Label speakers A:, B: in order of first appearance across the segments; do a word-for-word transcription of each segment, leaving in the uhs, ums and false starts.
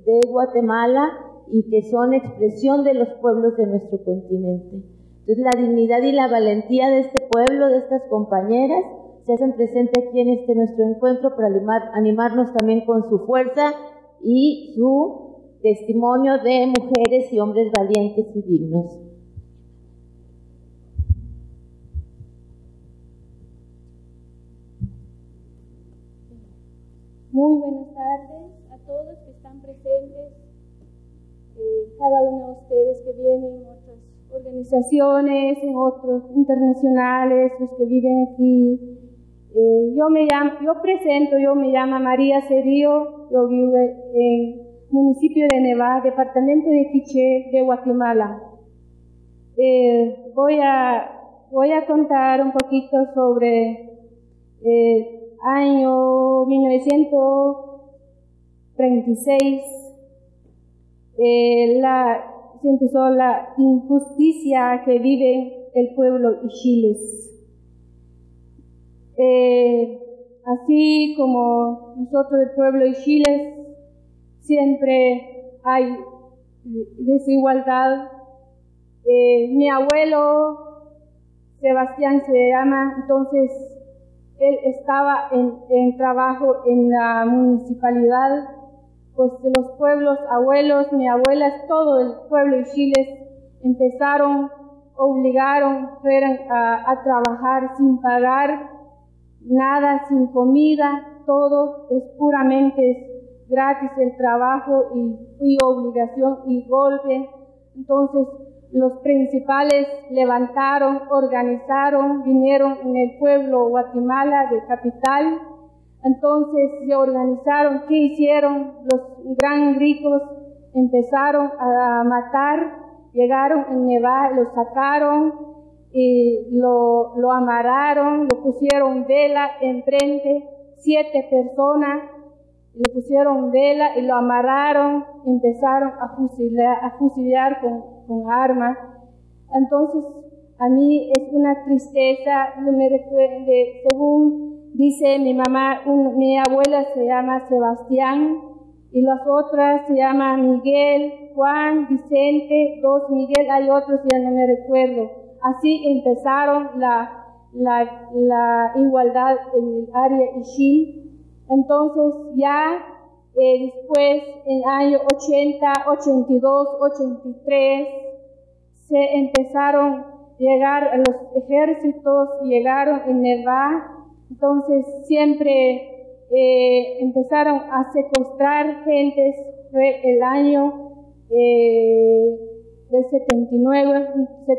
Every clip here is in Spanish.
A: de Guatemala y que son expresión de los pueblos de nuestro continente. Entonces, la dignidad y la valentía de este pueblo, de estas compañeras, se hacen presente aquí en este nuestro encuentro para animar, animarnos también con su fuerza y su testimonio de mujeres y hombres valientes y dignos.
B: Muy buenas tardes a todos que están presentes, eh, cada uno de ustedes que vienen en otras organizaciones, en otros internacionales, los que viven aquí. Eh, yo me llamo, yo presento, yo me llamo María Cerío, yo vivo en municipio de Neva, departamento de Quiché, de Guatemala. Eh, voy a, voy a contar un poquito sobre eh, año mil novecientos treinta y seis, eh, la, se empezó la injusticia que vive el pueblo Ixiles. Eh, así como nosotros el pueblo Ixiles, siempre hay desigualdad. Eh, mi abuelo, Sebastián se llama, entonces él estaba en, en trabajo en la municipalidad, pues de los pueblos, abuelos, mi abuela, todo el pueblo Ixiles empezaron, obligaron, fueron a, a trabajar sin pagar nada, sin comida, todo es puramente gratis el trabajo y, y obligación y golpe. Entonces los principales levantaron, organizaron, vinieron en el pueblo Guatemala de capital. Entonces se organizaron, ¿qué hicieron? Los gran ricos empezaron a matar, llegaron en Neva, lo sacaron y lo, lo amarraron, lo pusieron vela enfrente, siete personas, le pusieron vela y lo amarraron, empezaron a fusilar, a fusilar con, con armas. Entonces, a mí es una tristeza, no me recuerde, según dice mi mamá, un, mi abuela se llama Sebastián y las otras se llaman Miguel, Juan, Vicente, dos Miguel, hay otros, ya no me recuerdo. Así empezaron la, la, la igualdad en el área Ixil. Entonces ya eh, después, en el año ochenta, ochenta y dos, ochenta y tres, se empezaron a llegar a los ejércitos, llegaron en Neva. Entonces siempre eh, empezaron a secuestrar gentes. Fue el año eh, del setenta y nueve,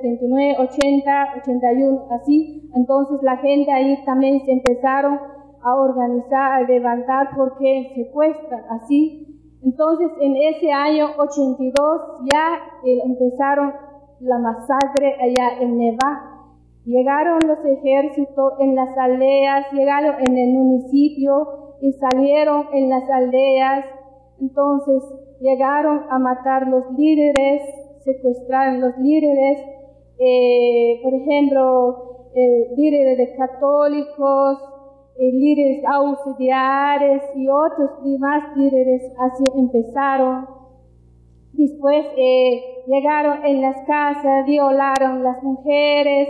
B: ochenta, ochenta y uno, así. Entonces la gente ahí también se empezaron a organizar, a levantar porque secuestran, así. Entonces en ese año ochenta y dos ya eh, empezaron la masacre allá en Neva. Llegaron los ejércitos en las aldeas, llegaron en el municipio y salieron en las aldeas. Entonces llegaron a matar los líderes, secuestraron los líderes, eh, por ejemplo, eh, líderes de católicos, eh, líderes auxiliares y otros demás líderes. Así empezaron. Después eh, llegaron en las casas, violaron las mujeres,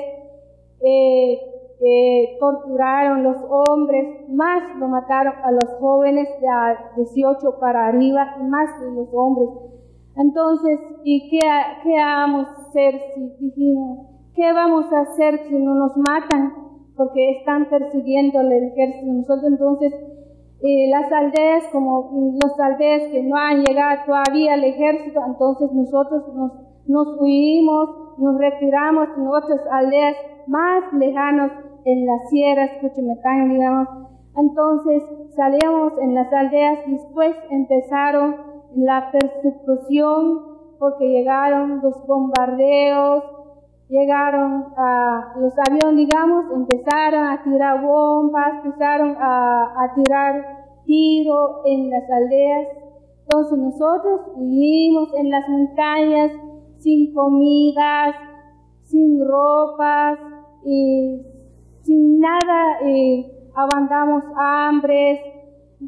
B: eh, eh, torturaron los hombres, más lo mataron a los jóvenes de dieciocho para arriba y más de los hombres. Entonces, ¿y qué, qué vamos a hacer si dijimos, qué vamos a hacer si no nos matan? Porque están persiguiendo al ejército. Nosotros entonces, eh, las aldeas, como las aldeas que no han llegado todavía al ejército, entonces nosotros nos, nos huimos, nos retiramos en otras aldeas más lejanas en las sierras, Cuchimetán, digamos. Entonces salíamos en las aldeas, después empezaron la persecución porque llegaron los bombardeos, llegaron a los aviones, digamos, empezaron a tirar bombas, empezaron a, a tirar tiro en las aldeas. Entonces nosotros vivimos en las montañas sin comidas, sin ropas y sin nada, y aguantamos hambres.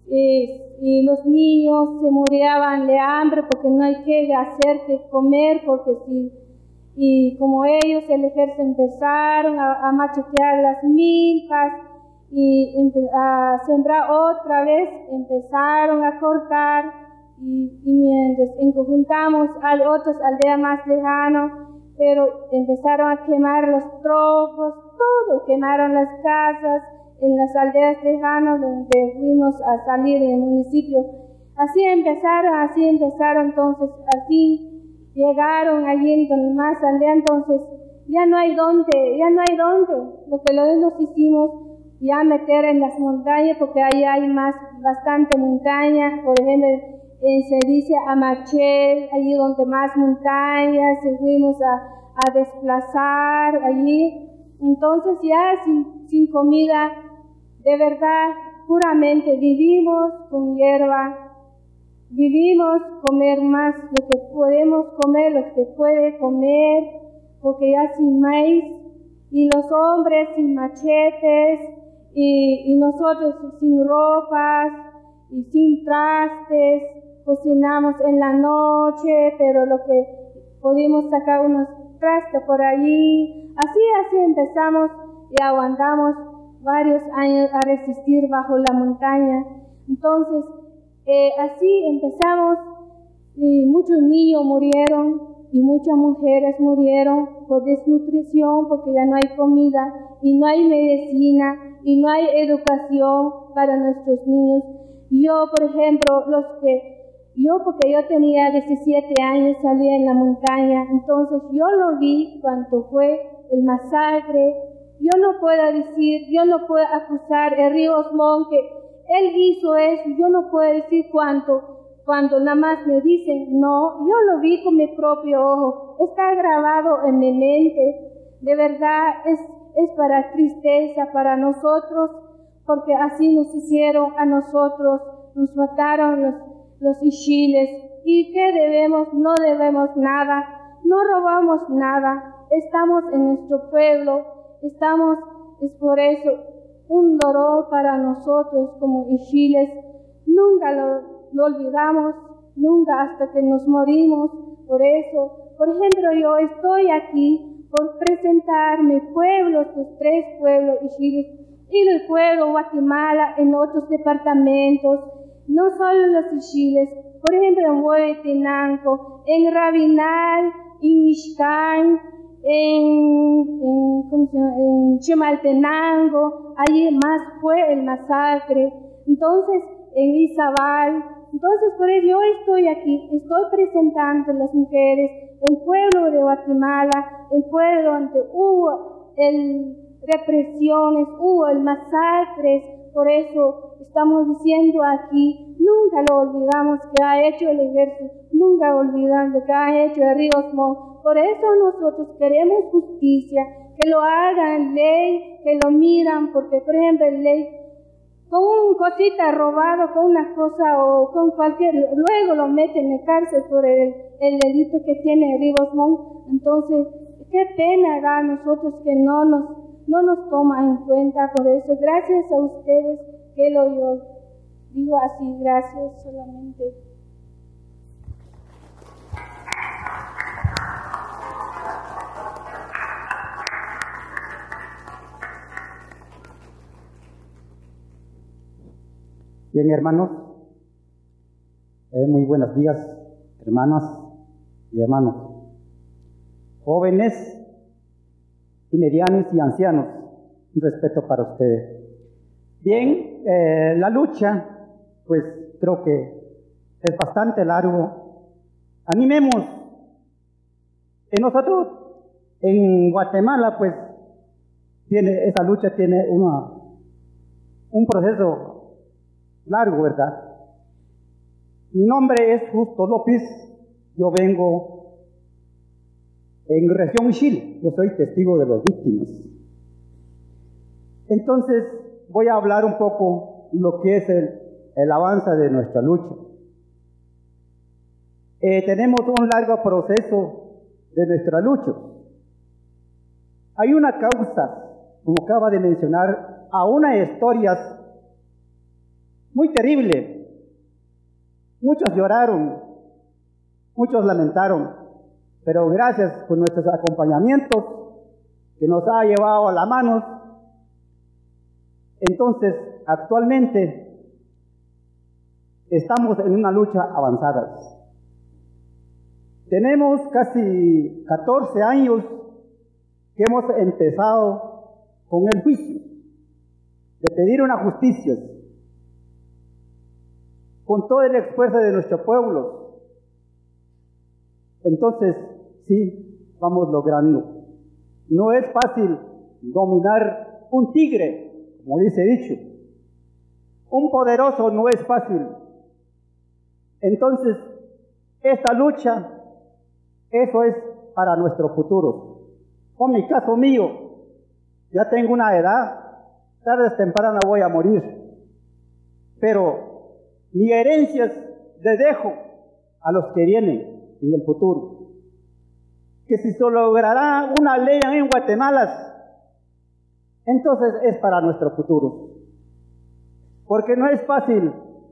B: y, y los niños se muriaban de hambre porque no hay que hacer que comer, porque si, y como ellos, el ejército empezaron a, a machetear las milpas y a sembrar otra vez, empezaron a cortar, y, y mientras juntamos a otras aldeas más lejanas, pero empezaron a quemar los trozos, todo, quemaron las casas en las aldeas lejanas donde fuimos a salir del municipio. Así empezaron, así empezaron, entonces así llegaron allí en más aldea, entonces ya no hay dónde, ya no hay dónde. Lo que nos hicimos ya meter en las montañas, porque ahí hay más, bastante montaña, por ejemplo, Eh, se dice a Machel, allí donde más montañas, y fuimos a, a desplazar allí. Entonces ya sin, sin comida, de verdad, puramente vivimos con hierba, vivimos comer más lo que podemos comer, lo que puede comer, porque ya sin maíz, y los hombres sin machetes, y, y nosotros sin ropas, y sin trastes. Cocinamos en la noche, pero lo que pudimos sacar unos trastes por allí. Así, así empezamos y aguantamos varios años a resistir bajo la montaña. Entonces, eh, así empezamos y muchos niños murieron y muchas mujeres murieron por desnutrición, porque ya no hay comida y no hay medicina y no hay educación para nuestros niños. Yo, por ejemplo, los que Yo, porque yo tenía diecisiete años, salí en la montaña, entonces yo lo vi cuando fue el masacre. Yo no puedo decir, yo no puedo acusar a Río Osmond que él hizo eso, yo no puedo decir cuánto, cuando nada más me dicen, no, yo lo vi con mi propio ojo, está grabado en mi mente. De verdad es, es para tristeza para nosotros, porque así nos hicieron a nosotros, nos mataron los los ishiles. ¿Y qué debemos? No debemos nada, no robamos nada, estamos en nuestro pueblo, estamos, es por eso un dolor para nosotros como ishiles, nunca lo, lo olvidamos, nunca hasta que nos morimos. Por eso, por ejemplo, yo estoy aquí por presentar mi pueblo, los tres pueblos ishiles, y el pueblo Guatemala en otros departamentos, no solo los ishiles, por ejemplo en Huehuetenango, en Rabinal, en Mixcán, en, en, ¿cómo se llama? En Chimaltenango, allí más fue el masacre. Entonces, en Izabal, entonces por eso yo estoy aquí, estoy presentando a las mujeres, el pueblo de Guatemala, el pueblo donde hubo el represiones, hubo el masacres. Por eso estamos diciendo aquí, nunca lo olvidamos que ha hecho el ejército, nunca olvidando que ha hecho el Río Osmond. Por eso nosotros queremos justicia, que lo hagan ley, que lo miran, porque por ejemplo ley, con una cosita robado, con una cosa o con cualquier, luego lo meten en la cárcel por el, el delito que tiene el Río Osmond. Entonces, qué pena da a nosotros que no nos no nos toma en cuenta. Por eso, gracias a ustedes que lo yo digo así, gracias solamente.
C: Bien, hermanos, eh, muy buenos días, hermanas y hermanos, jóvenes y medianos y ancianos, un respeto para ustedes. Bien, eh, la lucha, pues creo que es bastante largo. Animemos. En nosotros, en Guatemala, pues, tiene, esa lucha tiene una, un proceso largo, ¿verdad? Mi nombre es Justo López, yo vengo en región Ixil, yo soy testigo de las víctimas. Entonces, voy a hablar un poco lo que es el, el avance de nuestra lucha. Eh, tenemos un largo proceso de nuestra lucha. Hay una causa, como acaba de mencionar, a unas historias muy terrible. Muchos lloraron, muchos lamentaron, pero gracias por nuestros acompañamientos que nos ha llevado a la mano. Entonces, actualmente estamos en una lucha avanzada. Tenemos casi catorce años que hemos empezado con el juicio, de pedir una justicia, con todo el esfuerzo de nuestro pueblo. Entonces, sí, vamos logrando. No es fácil dominar un tigre, como dice dicho. Un poderoso no es fácil. Entonces, esta lucha, eso es para nuestro futuro. Con mi caso mío, ya tengo una edad, tarde o temprano voy a morir. Pero mi herencia le dejo a los que vienen en el futuro. Que si se logrará una ley en Guatemala, entonces es para nuestro futuro. Porque no es fácil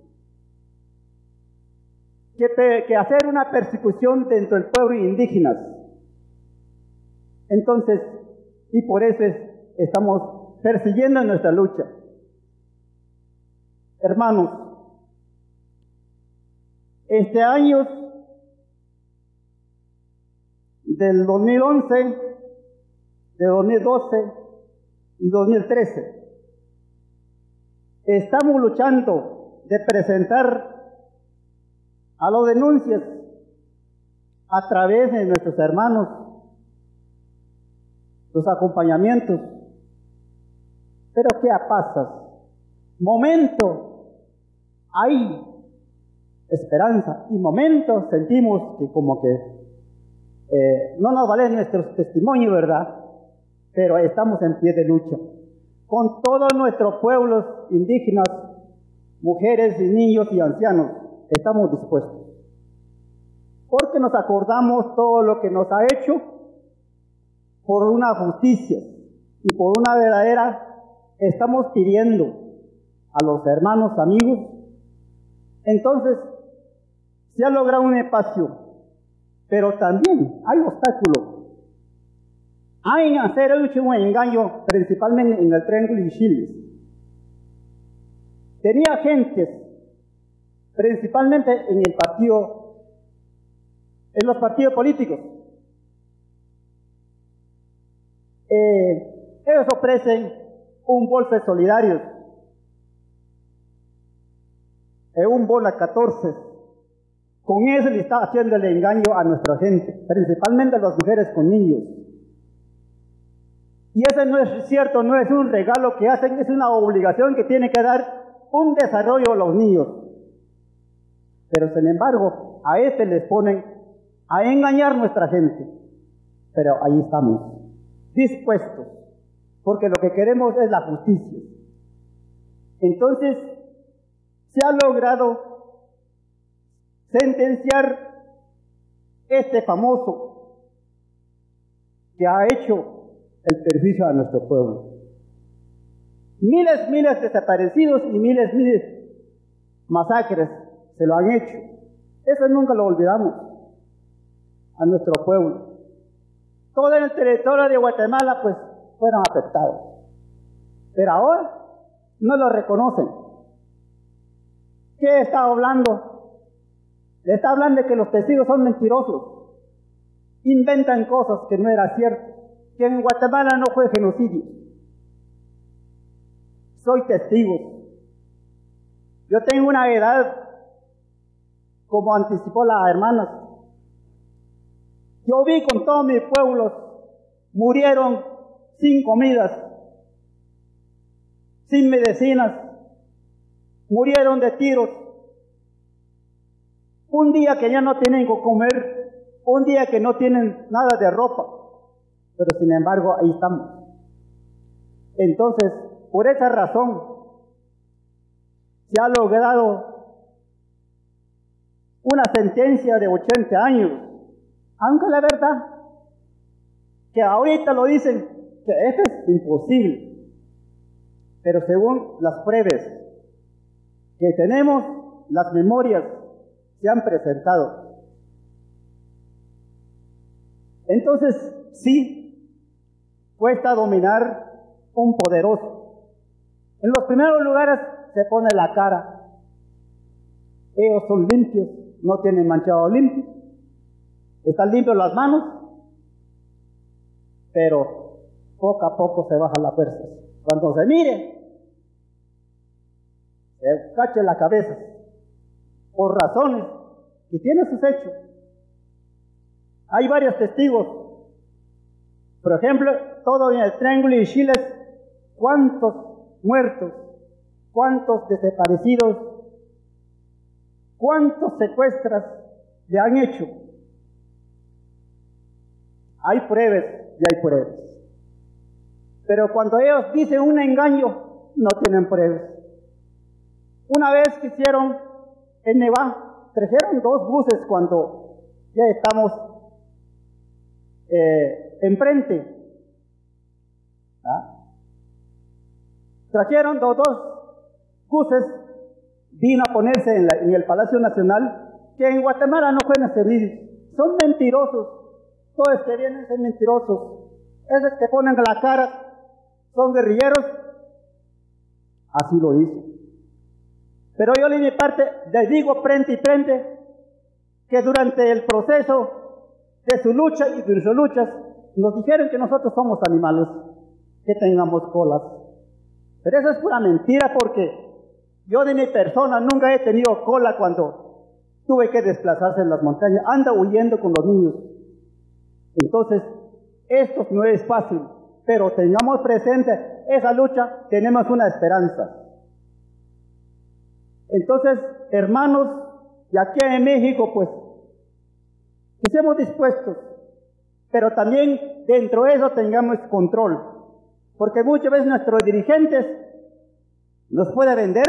C: que, que hacer una persecución dentro del pueblo indígenas. Entonces, y por eso es, estamos persiguiendo nuestra lucha. Hermanos, este año del dos mil once, de dos mil doce y dos mil trece, estamos luchando de presentar a las denuncias a través de nuestros hermanos, los acompañamientos. Pero ¿qué pasa? Momento hay esperanza y momento sentimos que como que eh, no nos vale nuestro testimonio, ¿verdad? Pero estamos en pie de lucha con todos nuestros pueblos indígenas, mujeres y niños y ancianos. Estamos dispuestos porque nos acordamos todo lo que nos ha hecho por una justicia y por una verdadera. Estamos pidiendo a los hermanos, amigos. Entonces se ha logrado un espacio, pero también hay obstáculos. Hay hacer un engaño, principalmente en el Triángulo de Chiles. Tenía gentes, principalmente en el partido, en los partidos políticos. Eh, ellos ofrecen un bolsa solidario, eh, un bola catorce. Con eso le está haciendo el engaño a nuestra gente, principalmente a las mujeres con niños. Y eso no es cierto, no es un regalo que hacen, es una obligación que tiene que dar un desarrollo a los niños. Pero sin embargo, a este les ponen a engañar a nuestra gente. Pero ahí estamos, dispuestos, porque lo que queremos es la justicia. Entonces, se ha logrado sentenciar este famoso que ha hecho el perjuicio a nuestro pueblo. Miles, miles de desaparecidos y miles, miles masacres se lo han hecho. Eso nunca lo olvidamos a nuestro pueblo. Todo el territorio de Guatemala pues fueron afectados. Pero ahora no lo reconocen. ¿Qué está hablando? Le está hablando de que los testigos son mentirosos. Inventan cosas que no era cierto. Que en Guatemala no fue genocidio. Soy testigo. Yo tengo una edad, como anticipó la hermana. Yo vi con todos mis pueblos, murieron sin comidas, sin medicinas, murieron de tiros. Un día que ya no tienen que comer, un día que no tienen nada de ropa. Pero sin embargo, ahí estamos. Entonces, por esa razón, se ha logrado una sentencia de ochenta años. Aunque la verdad, que ahorita lo dicen, que esto es imposible. Pero según las pruebas que tenemos, las memorias se han presentado. Entonces, sí, cuesta dominar un poderoso. En los primeros lugares se pone la cara. Ellos son limpios, no tienen manchado limpio. Están limpios las manos, pero poco a poco se baja la fuerza. Cuando se mire, se cache la cabeza, por razones que tiene sus hechos. Hay varios testigos. Por ejemplo, todo en el Triángulo de Chiles, cuántos muertos, cuántos desaparecidos, cuántos secuestros le han hecho. Hay pruebas y hay pruebas. Pero cuando ellos dicen un engaño, no tienen pruebas. Una vez que hicieron en Neva, trajeron dos buses cuando ya estamos eh, enfrente. ¿Ah? Trajeron dos, dos buses, vino a ponerse en, la, en el Palacio Nacional, que en Guatemala no pueden servir. Son mentirosos. Todos que vienen son mentirosos. Esos que ponen la cara son guerrilleros. Así lo dice. Pero yo de mi parte les digo frente y frente que durante el proceso de su lucha y de sus luchas nos dijeron que nosotros somos animales, que tengamos colas. Pero eso es pura mentira, porque yo de mi persona nunca he tenido cola cuando tuve que desplazarse en las montañas. Anda huyendo con los niños. Entonces, esto no es fácil, pero tengamos presente esa lucha, tenemos una esperanza. Entonces, hermanos, y aquí en México, pues, que seamos dispuestos, pero también dentro de eso tengamos control, porque muchas veces nuestros dirigentes nos pueden vender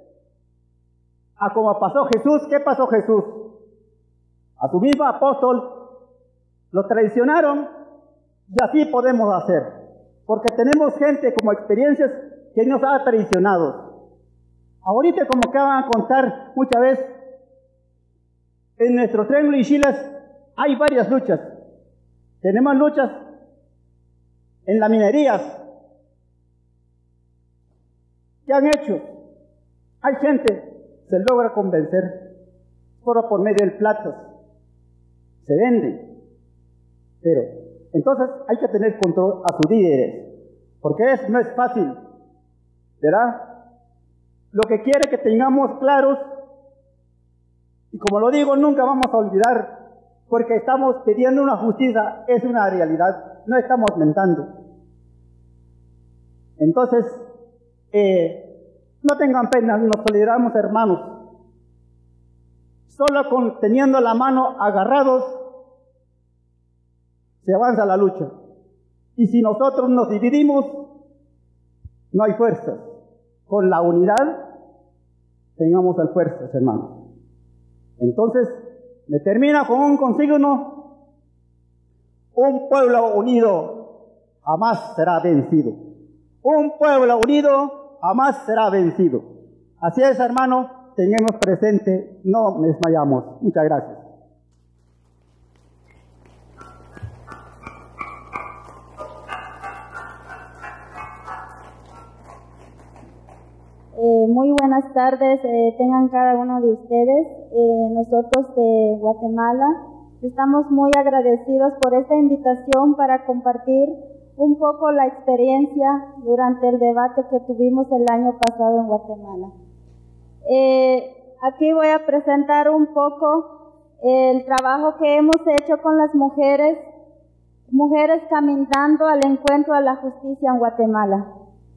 C: a como pasó Jesús. ¿Qué pasó Jesús? A su mismo apóstol lo traicionaron, y así podemos hacer, porque tenemos gente como experiencias que nos ha traicionado. Ahorita, como que van a contar muchas veces, en nuestro Triángulo y Chiles hay varias luchas. Tenemos luchas en las minerías. ¿Qué han hecho? Hay gente, se logra convencer, solo por medio del platos, se venden. Pero, entonces hay que tener control a sus líderes, porque es, no es fácil, ¿verdad? Lo que quiere que tengamos claros, y como lo digo, nunca vamos a olvidar, porque estamos pidiendo una justicia, es una realidad, no estamos mentando. Entonces, eh, no tengan pena, nos solidarizamos, hermanos. Solo con teniendo la mano agarrados, se avanza la lucha. Y si nosotros nos dividimos, no hay fuerzas. Con la unidad, tengamos las fuerzas, hermanos. Entonces, me termina con un consigno: un pueblo unido jamás será vencido. Un pueblo unido jamás será vencido. Así es, hermano, tengamos presente, no desmayamos. Muchas gracias.
D: Eh, muy buenas tardes, eh, tengan cada uno de ustedes. Eh, nosotros de Guatemala estamos muy agradecidos por esta invitación para compartir un poco la experiencia durante el debate que tuvimos el año pasado en Guatemala. Eh, aquí voy a presentar un poco el trabajo que hemos hecho con las mujeres, mujeres caminando al encuentro a la justicia en Guatemala.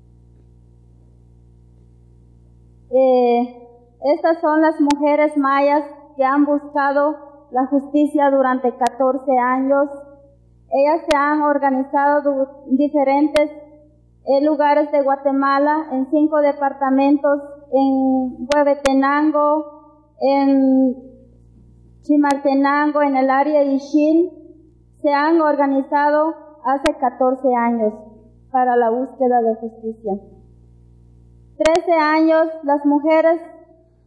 D: Eh, estas son las mujeres mayas que han buscado la justicia durante catorce años. Ellas se han organizado en diferentes eh, lugares de Guatemala, en cinco departamentos, en Huehuetenango, en Chimaltenango, en el área de Ixil. Se han organizado hace catorce años para la búsqueda de justicia. trece años las mujeres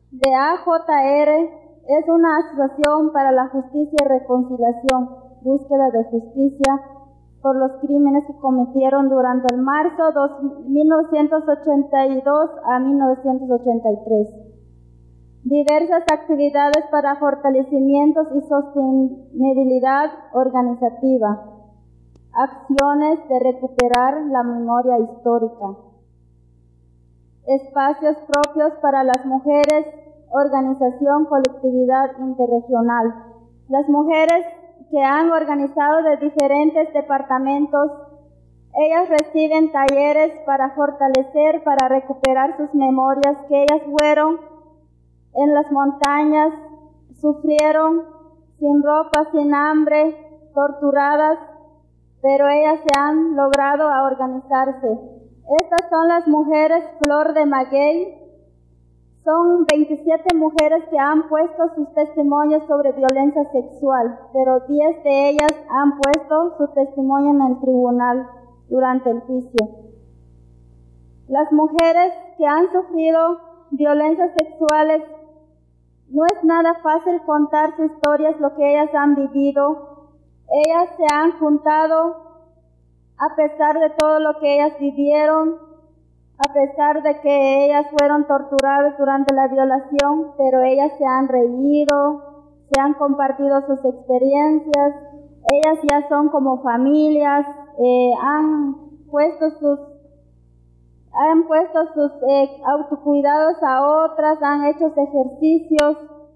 D: de A J R es una asociación para la justicia y reconciliación, búsqueda de justicia por los crímenes que cometieron durante el marzo de mil novecientos ochenta y dos a mil novecientos ochenta y tres. Diversas actividades para fortalecimientos y sostenibilidad organizativa. Acciones de recuperar la memoria histórica. Espacios propios para las mujeres, organización, colectividad interregional. Las mujeres que han organizado de diferentes departamentos, ellas reciben talleres para fortalecer, para recuperar sus memorias, que ellas fueron en las montañas, sufrieron sin ropa, sin hambre, torturadas, pero ellas se han logrado a organizarse. Estas son las mujeres Flor de Maguey. Son veintisiete mujeres que han puesto sus testimonios sobre violencia sexual, pero diez de ellas han puesto su testimonio en el tribunal durante el juicio. Las mujeres que han sufrido violencias sexuales, no es nada fácil contar sus historias, lo que ellas han vivido. Ellas se han juntado a pesar de todo lo que ellas vivieron, a pesar de que ellas fueron torturadas durante la violación, pero ellas se han reído, se han compartido sus experiencias, ellas ya son como familias, eh, han puesto sus, han puesto sus eh, autocuidados a otras, han hecho ejercicios,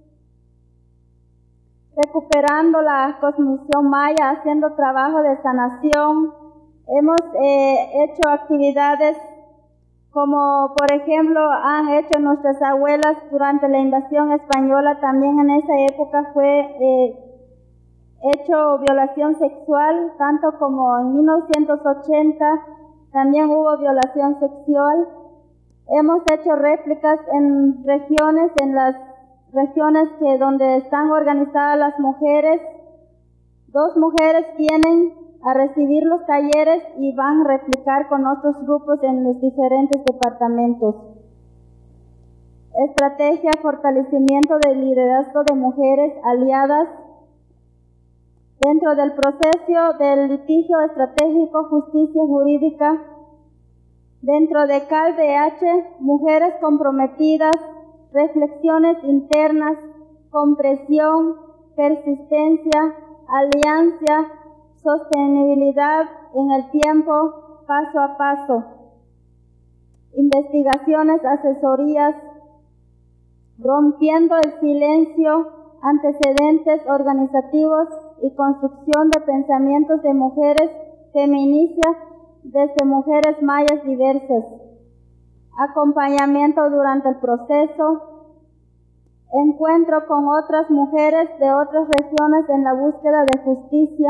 D: recuperando la cosmovisión maya, haciendo trabajo de sanación. Hemos eh, hecho actividades como por ejemplo han hecho nuestras abuelas durante la invasión española. También en esa época fue eh, hecho violación sexual, tanto como en mil novecientos ochenta también hubo violación sexual. Hemos hecho réplicas en regiones, en las regiones que donde están organizadas las mujeres. Dos mujeres vienen a recibir los talleres y van a replicar con otros grupos en los diferentes departamentos. Estrategia, fortalecimiento del liderazgo de mujeres aliadas dentro del proceso del litigio estratégico, justicia jurídica. Dentro de C A L D H, mujeres comprometidas, reflexiones internas, compresión, persistencia, alianza, sostenibilidad en el tiempo, paso a paso. Investigaciones, asesorías, rompiendo el silencio, antecedentes organizativos y construcción de pensamientos de mujeres feministas desde mujeres mayas diversas. Acompañamiento durante el proceso. Encuentro con otras mujeres de otras regiones en la búsqueda de justicia.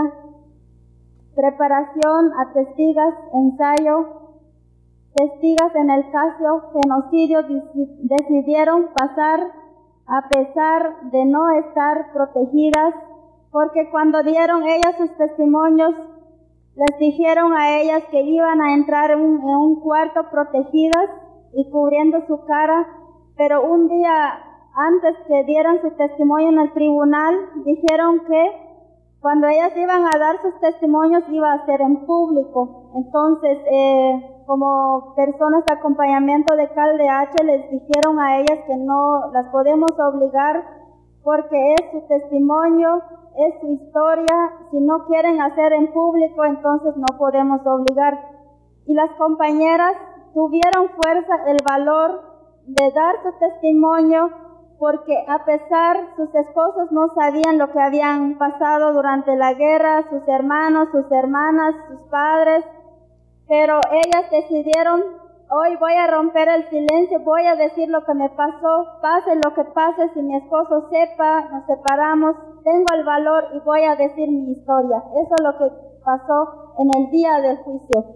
D: Preparación a testigas, ensayo. Testigas en el caso genocidio decidieron pasar a pesar de no estar protegidas, porque cuando dieron ellas sus testimonios, les dijeron a ellas que iban a entrar en un, en un cuarto protegidas y cubriendo su cara, pero un día antes que dieran su testimonio en el tribunal, dijeron que cuando ellas iban a dar sus testimonios iba a ser en público. Entonces, eh, como personas de acompañamiento de C A L D H, les dijeron a ellas que no las podemos obligar porque es su testimonio, es su historia. Si no quieren hacer en público, entonces no podemos obligar. Y las compañeras tuvieron fuerza, el valor de dar su testimonio, porque a pesar sus esposos no sabían lo que habían pasado durante la guerra, sus hermanos, sus hermanas, sus padres, pero ellas decidieron, hoy voy a romper el silencio, voy a decir lo que me pasó, pase lo que pase, si mi esposo sepa, nos separamos, tengo el valor y voy a decir mi historia. Eso es lo que pasó en el día del juicio.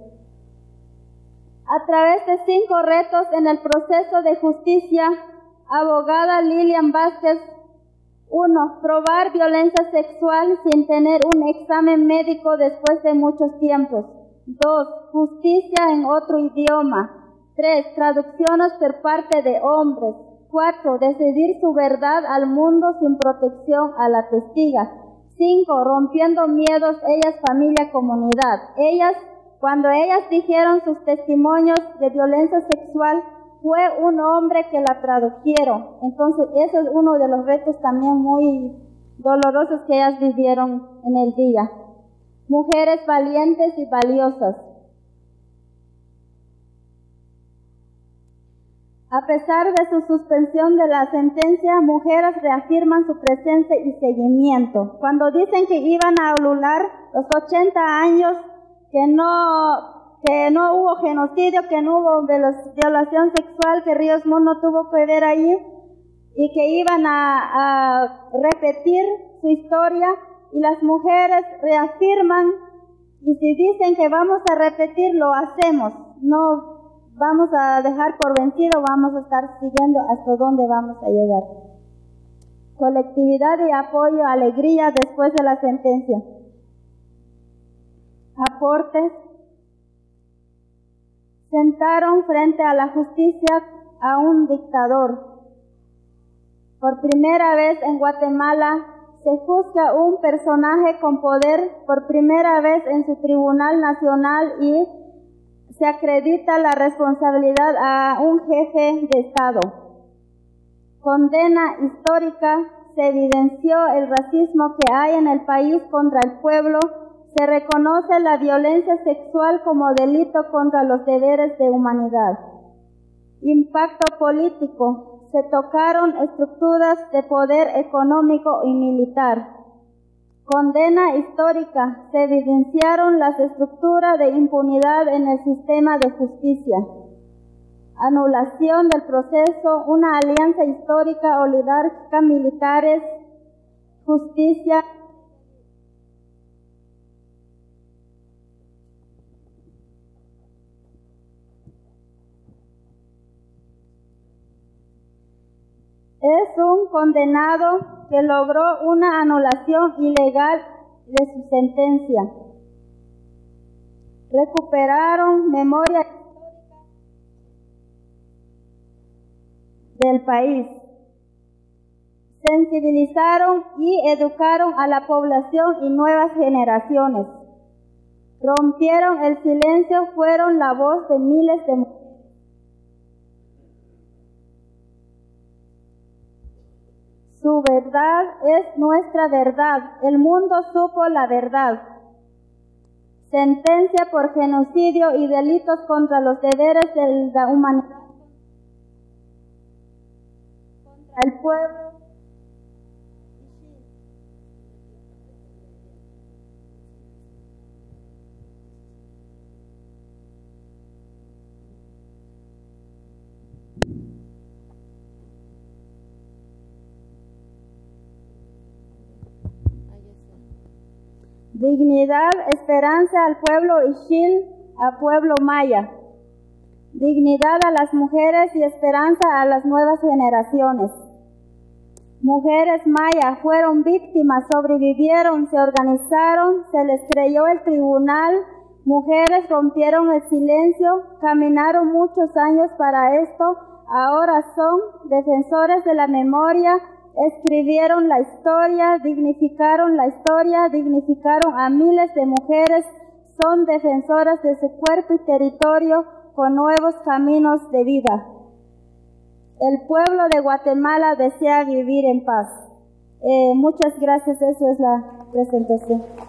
D: A través de cinco retos en el proceso de justicia, abogada Lilian Vázquez. Uno, probar violencia sexual sin tener un examen médico después de muchos tiempos. Dos, justicia en otro idioma. Tres, traducciones por parte de hombres. Cuatro, decidir su verdad al mundo sin protección a la testiga. Cinco, rompiendo miedos, ellas, familia, comunidad. Ellas, cuando ellas dijeron sus testimonios de violencia sexual, fue un hombre que la tradujeron. Entonces, ese es uno de los retos también muy dolorosos que ellas vivieron en el día. Mujeres valientes y valiosas. A pesar de su suspensión de la sentencia, mujeres reafirman su presencia y seguimiento. Cuando dicen que iban a anular los ochenta años, que no, que no hubo genocidio, que no hubo violación sexual, que Ríos Montt no tuvo que ver ahí, y que iban a, a repetir su historia, y las mujeres reafirman, y si dicen que vamos a repetir, lo hacemos. No vamos a dejar por vencido, vamos a estar siguiendo hasta dónde vamos a llegar. Colectividad y apoyo, alegría después de la sentencia. Aportes. Sentaron frente a la justicia a un dictador. Por primera vez en Guatemala se juzga un personaje con poder por primera vez en su Tribunal Nacional y se acredita la responsabilidad a un jefe de Estado. Condena histórica, se evidenció el racismo que hay en el país contra el pueblo, se reconoce la violencia sexual como delito contra los deberes de humanidad. Impacto político, se tocaron estructuras de poder económico y militar. Condena histórica, se evidenciaron las estructuras de impunidad en el sistema de justicia. Anulación del proceso, una alianza histórica oligárquica, militares, justicia. Es un condenado que logró una anulación ilegal de su sentencia. Recuperaron memoria histórica del país. Sensibilizaron y educaron a la población y nuevas generaciones. Rompieron el silencio, fueron la voz de miles de mujeres. Su verdad es nuestra verdad. El mundo supo la verdad. Sentencia por genocidio y delitos contra los deberes de la humanidad, contra el pueblo. Dignidad, esperanza al pueblo Ixil, al pueblo maya. Dignidad a las mujeres y esperanza a las nuevas generaciones. Mujeres mayas fueron víctimas, sobrevivieron, se organizaron, se les creyó el tribunal. Mujeres rompieron el silencio, caminaron muchos años para esto, ahora son defensores de la memoria. Escribieron la historia, dignificaron la historia, dignificaron a miles de mujeres, son defensoras de su cuerpo y territorio con nuevos caminos de vida. El pueblo de Guatemala desea vivir en paz. Eh, muchas gracias, eso es la presentación.